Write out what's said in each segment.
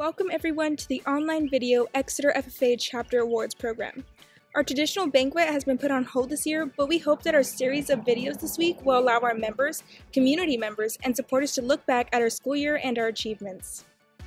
Welcome everyone to the online video Exeter FFA Chapter Awards program. Our traditional banquet has been put on hold this year, but we hope that our series of videos this week will allow our members, community members, and supporters to look back at our school year and our achievements.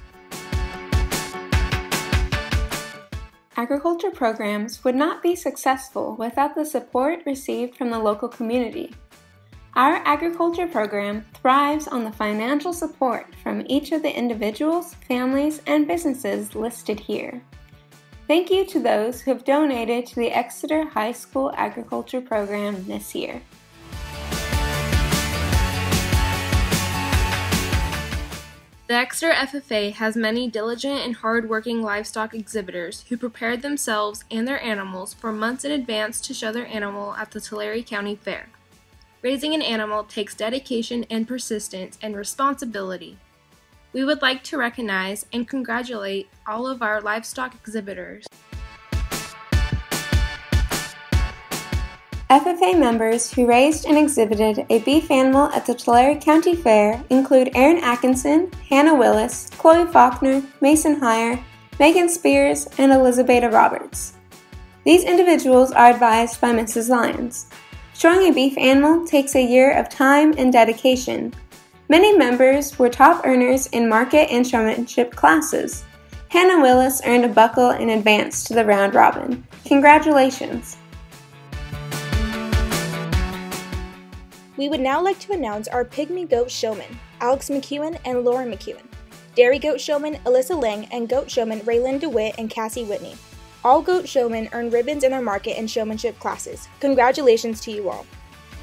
Agriculture programs would not be successful without the support received from the local community. Our agriculture program thrives on the financial support from each of the individuals, families, and businesses listed here. Thank you to those who have donated to the Exeter High School Agriculture program this year. The Exeter FFA has many diligent and hard-working livestock exhibitors who prepared themselves and their animals for months in advance to show their animal at the Tulare County Fair. Raising an animal takes dedication and persistence and responsibility. We would like to recognize and congratulate all of our livestock exhibitors. FFA members who raised and exhibited a beef animal at the Tulare County Fair include Erin Atkinson, Hannah Willis, Chloe Faulkner, Mason Heyer, Megan Spears, and Elizabeth Roberts. These individuals are advised by Mrs. Lyons. Showing a beef animal takes a year of time and dedication. Many members were top earners in market and showmanship classes. Hannah Willis earned a buckle and advanced to the round robin. Congratulations! We would now like to announce our Pygmy Goat Showmen, Alex McEwen and Lauren McEwen, Dairy Goat Showman Alyssa Lang, and Goat Showman Raylan DeWitt and Cassie Whitney. All goat showmen earn ribbons in our market and showmanship classes. Congratulations to you all.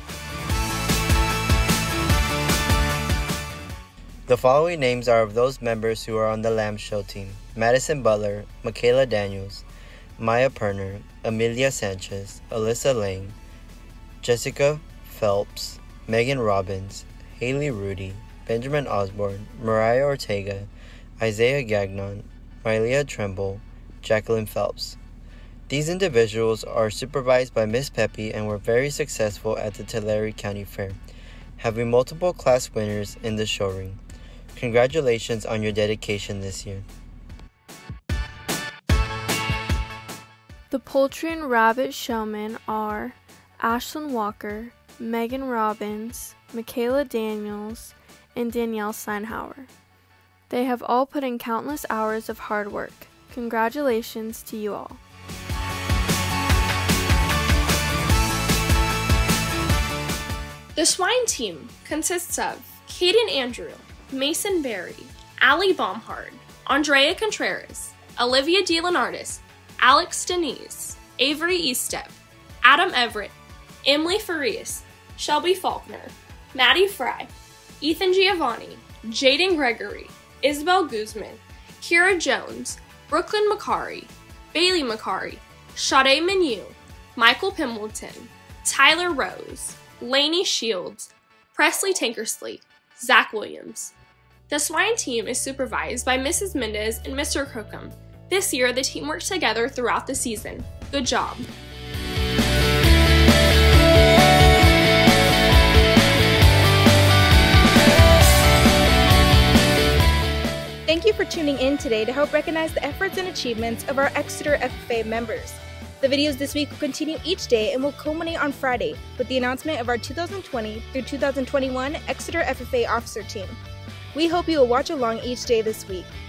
The following names are of those members who are on the Lamb Show team: Madison Butler, Michaela Daniels, Maya Perner, Amelia Sanchez, Alyssa Lang, Jessica Phelps, Megan Robbins, Haley Rudy, Benjamin Osborne, Mariah Ortega, Isaiah Gagnon, Mylea Tremble, Jacqueline Phelps. These individuals are supervised by Miss Pepe and were very successful at the Tulare County Fair, having multiple class winners in the showring. Congratulations on your dedication this year. The poultry and rabbit showmen are Ashlyn Walker, Megan Robbins, Michaela Daniels, and Danielle Steinhauer. They have all put in countless hours of hard work. Congratulations to you all. The swine team consists of Caden Andrew, Mason Berry, Allie Baumhard, Andrea Contreras, Olivia DeLeonardis, Alex Denise, Avery Eastep, Adam Everett, Emily Farias, Shelby Faulkner, Maddie Fry, Ethan Giovanni, Jaden Gregory, Isabel Guzman, Kira Jones, Brooklyn Macari, Bailey Macari, Sade Menu, Michael Pimbleton, Tyler Rose, Lainey Shields, Presley Tankersley, Zach Williams. The swine team is supervised by Mrs. Mendez and Mr. Crookham. This year, the team worked together throughout the season. Good job. Thank you for tuning in today to help recognize the efforts and achievements of our Exeter FFA members. The videos this week will continue each day and will culminate on Friday with the announcement of our 2020 through 2021 Exeter FFA officer team. We hope you will watch along each day this week.